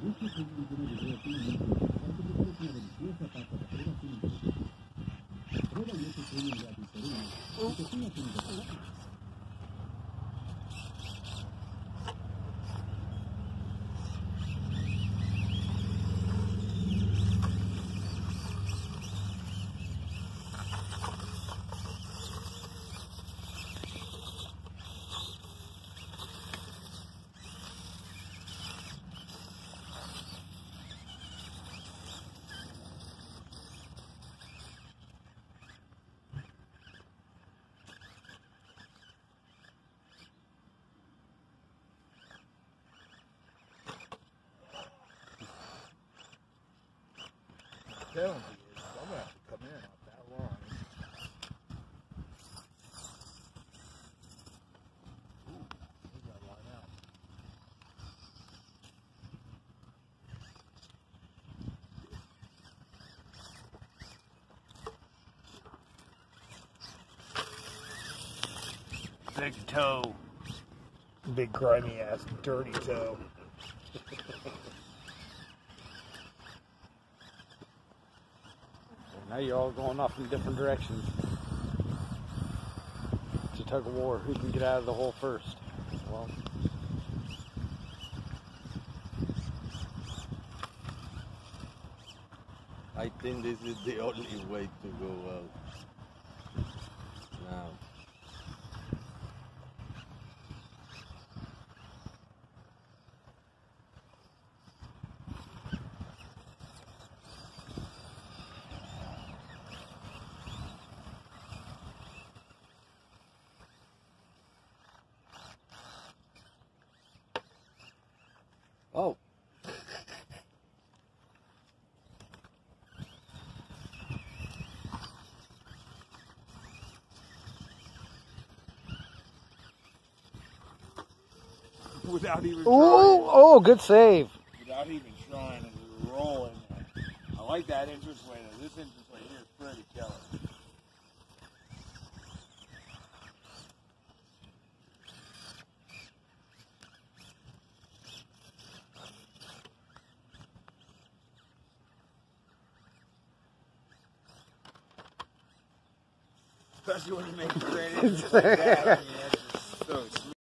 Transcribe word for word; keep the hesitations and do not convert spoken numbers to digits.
Telling you, I'm gonna have to come in off that line. Ooh, where's that line out? Big toe. Big grimy ass dirty toe. Now you're all going off in different directions. It's a tug of war. Who can get out of the hole first? Well, I think this is the only way to go out. Now. Oh. Without even ooh, trying. oh, good save. Without even trying and rolling. I like that entrance way though. This entrance way here is pretty killer. Especially when you make great entrance like that. I mean, that's just so smooth.